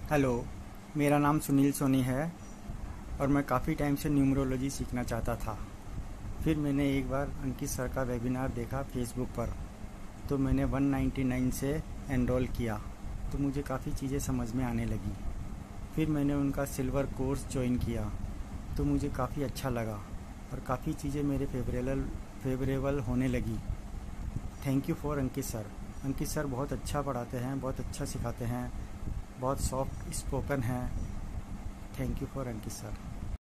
Hello, मेरा नाम सुनील सोनी है और मैं काफ़ी टाइम से न्यूमरोलॉजी सीखना चाहता था। फिर मैंने एक बार अंकित सर का वेबिनार देखा फेसबुक पर, तो मैंने 199 से एनरोल किया, तो मुझे काफ़ी चीज़ें समझ में आने लगी। फिर मैंने उनका सिल्वर कोर्स ज्वाइन किया, तो मुझे काफ़ी अच्छा लगा और काफ़ी चीज़ें मेरे फेवरेबल होने लगी। Thank you for Ankit sir. Ankit sir बहुत अच्छा पढ़ाते हैं, बहुत अच्छा सिखाते हैं, बहुत सॉफ्ट स्पोकन हैं। Thank you for Ankit sir.